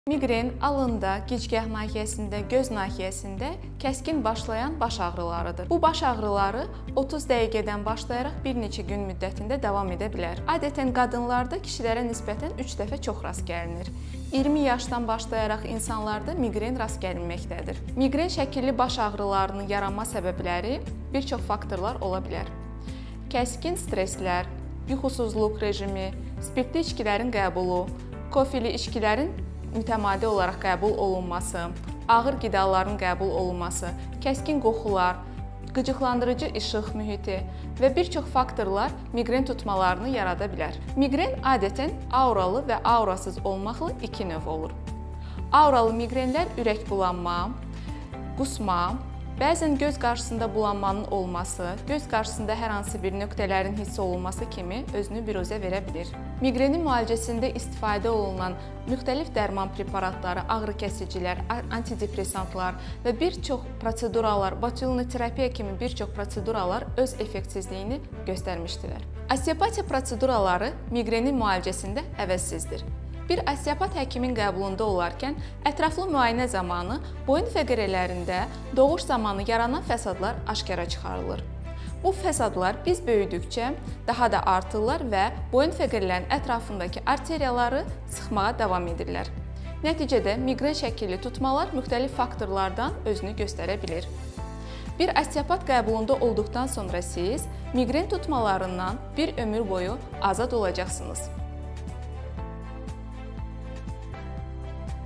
Miqren alında, gicgah nahiyəsində, göz nahiyəsində kəskin başlayan baş ağrılarıdır. Bu baş ağrıları 30 dəqiqədən başlayaraq bir neçə gün müddətində davam edə bilər. Adətən qadınlarda kişilərə nisbətən 3 dəfə çox rast gəlinir. 20 yaşdan başlayaraq insanlarda miqren rast gəlinməkdədir. Miqren şəkilli baş ağrılarının yaranma səbəbləri bir çox faktorlar ola bilər. Kəskin stresslər, yuxusuzluq rejimi, spirtli içkilərin qəbulu, kofeli içkilərin mütəmadi olaraq qəbul olunması, ağır qidaların qəbul olunması, kəskin qoxular, qıcıqlandırıcı işıq mühiti və bir çox faktorlar miqren tutmalarını yarada bilər. Miqren adətən auralı və aurasız olmaqla iki növ olur. Auralı miqrenlər ürək bulanma, qusma, bəzən göz qarşısında bulanmanın olması, göz qarşısında hər hansı bir nöqtələrin hiss olunması kimi özünü biruzə verə bilir. Miqrenin müalicəsində istifadə olunan müxtəlif dərman preparatları, ağrı-kəsicilər, antidepressantlar və bir çox proseduralar, botulinoterapiya kimi bir çox proseduralar öz effektsizliyini göstərmişdilər. Osteopatiya proseduraları miqrenin müalicəsində əvəzsizdir. Bir osteopat həkimin qəbulunda olarkən ətraflı müayinə zamanı boyun fəqərələrində doğuş zamanı yaranan fəsadlar aşkara çıxarılır. Bu fəsadlar biz böyüdükcə daha da artırlar və boyun fəqərələrinin ətrafındakı arteriyaları sıxmağa davam edirlər. Nəticədə miqren şəkilli tutmalar müxtəlif faktorlardan özünü göstərə bilir. Bir osteopat qəbulunda olduqdan sonra siz miqren tutmalarından bir ömür boyu azad olacaqsınız.